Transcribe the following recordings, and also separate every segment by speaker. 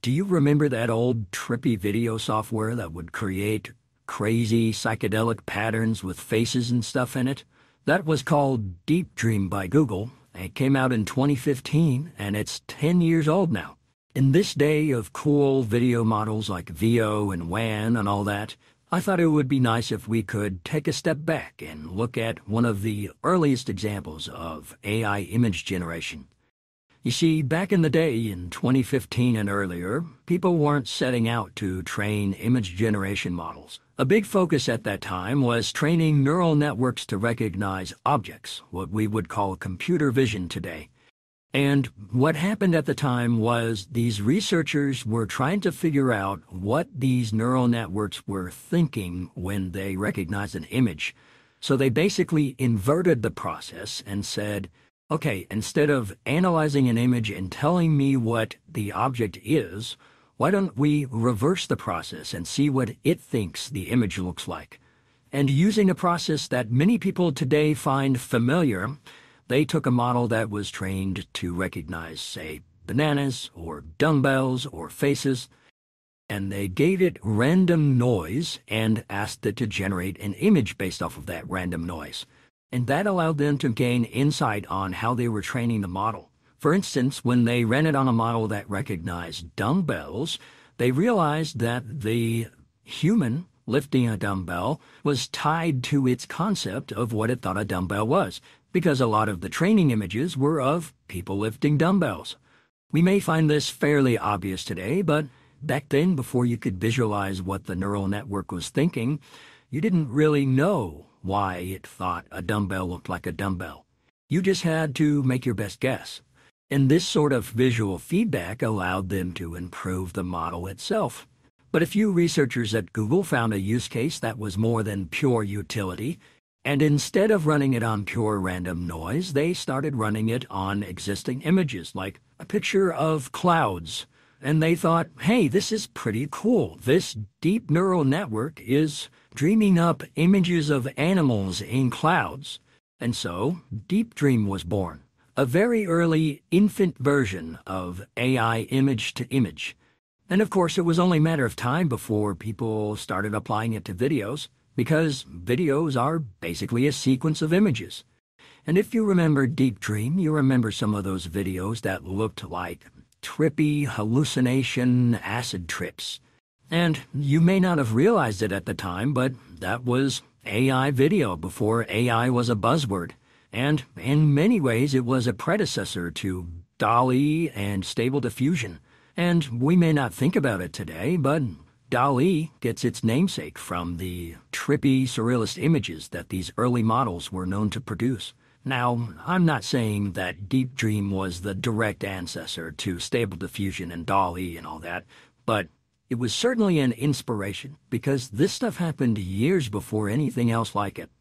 Speaker 1: do you remember that old trippy video software that would create crazy psychedelic patterns with faces and stuff in it? That was called DeepDream by Google. It came out in 2015, and it's 10 years old now. In this day of cool video models like Veo and WAN and all that, I thought it would be nice if we could take a step back and look at one of the earliest examples of AI image generation. You see, back in the day, in 2015 and earlier, people weren't setting out to train image generation models. A big focus at that time was training neural networks to recognize objects, what we would call computer vision today. And what happened at the time was these researchers were trying to figure out what these neural networks were thinking when they recognized an image. So they basically inverted the process and said, okay, instead of analyzing an image and telling me what the object is, why don't we reverse the process and see what it thinks the image looks like? And using a process that many people today find familiar, they took a model that was trained to recognize, say, bananas or dumbbells or faces, and they gave it random noise and asked it to generate an image based off of that random noise. And that allowed them to gain insight on how they were training the model. For instance, when they ran it on a model that recognized dumbbells, they realized that the human lifting a dumbbell was tied to its concept of what it thought a dumbbell was, because a lot of the training images were of people lifting dumbbells. We may find this fairly obvious today, but back then, before you could visualize what the neural network was thinking, you didn't really know why it thought a dumbbell looked like a dumbbell. You just had to make your best guess. And this sort of visual feedback allowed them to improve the model itself. But a few researchers at Google found a use case that was more than pure utility, and instead of running it on pure random noise, they started running it on existing images, like a picture of clouds. And they thought, hey, this is pretty cool. This deep neural network is dreaming up images of animals in clouds. And so DeepDream was born, a very early infant version of AI image to image. And of course, it was only a matter of time before people started applying it to videos, because videos are basically a sequence of images. And if you remember DeepDream, you remember some of those videos that looked like trippy hallucination acid trips. And you may not have realized it at the time, but that was AI video before AI was a buzzword. And in many ways, it was a predecessor to DALL-E and Stable Diffusion. And we may not think about it today, but DALL-E gets its namesake from the trippy, surrealist images that these early models were known to produce. Now, I'm not saying that DeepDream was the direct ancestor to Stable Diffusion and DALL-E and all that, but it was certainly an inspiration because this stuff happened years before anything else like it.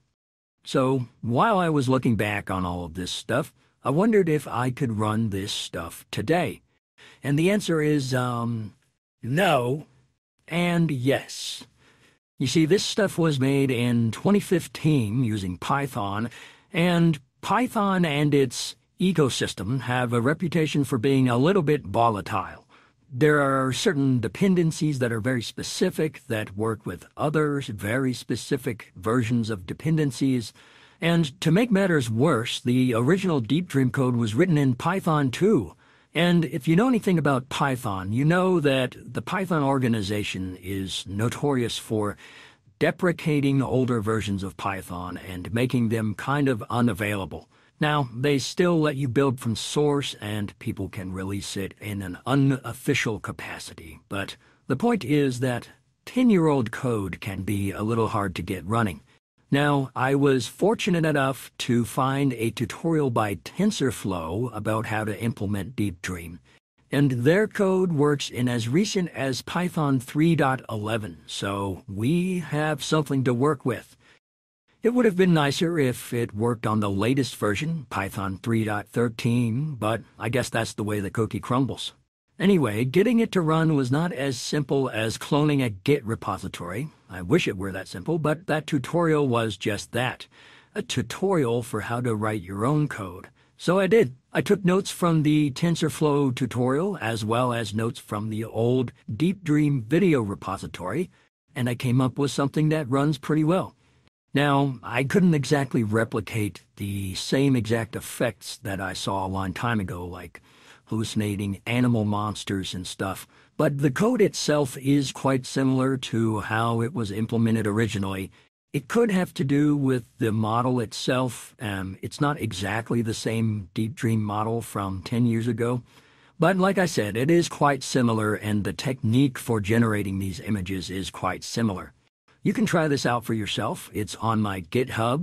Speaker 1: So, while I was looking back on all of this stuff, I wondered if I could run this stuff today. And the answer is, no and yes. You see, this stuff was made in 2015 using Python, and Python and its ecosystem have a reputation for being a little bit volatile. There are certain dependencies that are very specific that work with others, very specific versions of dependencies. And to make matters worse, the original DeepDream code was written in Python too. And if you know anything about Python, you know that the Python organization is notorious for deprecating older versions of Python and making them kind of unavailable. Now, they still let you build from source and people can release it in an unofficial capacity. But the point is that 10-year-old code can be a little hard to get running. Now, I was fortunate enough to find a tutorial by Tensorflow about how to implement DeepDream. And their code works in as recent as Python 3.11, so we have something to work with. It would have been nicer if it worked on the latest version, Python 3.13, but I guess that's the way the cookie crumbles. Anyway, getting it to run was not as simple as cloning a Git repository. I wish it were that simple, but that tutorial was just that, a tutorial for how to write your own code. So I did. I took notes from the Tensorflow tutorial as well as notes from the old DeepDream video repository, and I came up with something that runs pretty well. Now, I couldn't exactly replicate the same exact effects that I saw a long time ago, like hallucinating animal monsters and stuff, but the code itself is quite similar to how it was implemented originally. It could have to do with the model itself. It's not exactly the same DeepDream model from 10 years ago, but like I said, it is quite similar, and the technique for generating these images is quite similar. You can try this out for yourself. It's on my GitHub,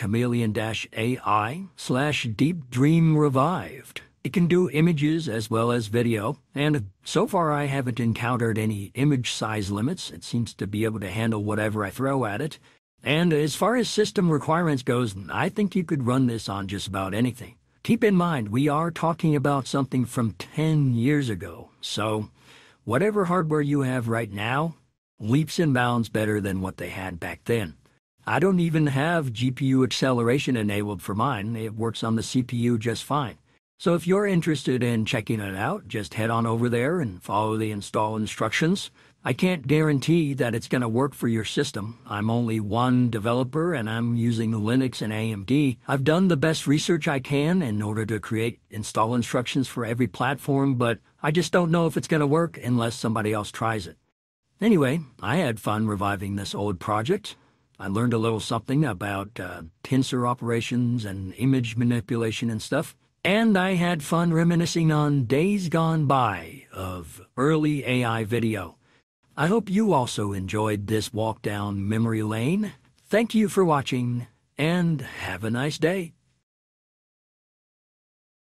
Speaker 1: chameleon-AI/DeepDream Revived. It can do images as well as video, and so far I haven't encountered any image size limits. It seems to be able to handle whatever I throw at it. And as far as system requirements goes, I think you could run this on just about anything. Keep in mind, we are talking about something from 10 years ago, so whatever hardware you have right now, leaps and bounds better than what they had back then. I don't even have GPU acceleration enabled for mine. It works on the CPU just fine. So if you're interested in checking it out, just head on over there and follow the install instructions. I can't guarantee that it's going to work for your system. I'm only one developer and I'm using Linux and AMD. I've done the best research I can in order to create install instructions for every platform, but I just don't know if it's going to work unless somebody else tries it. Anyway, I had fun reviving this old project. I learned a little something about tensor operations and image manipulation and stuff. And I had fun reminiscing on days gone by of early AI video. I hope you also enjoyed this walk down memory lane. Thank you for watching, and have a nice day.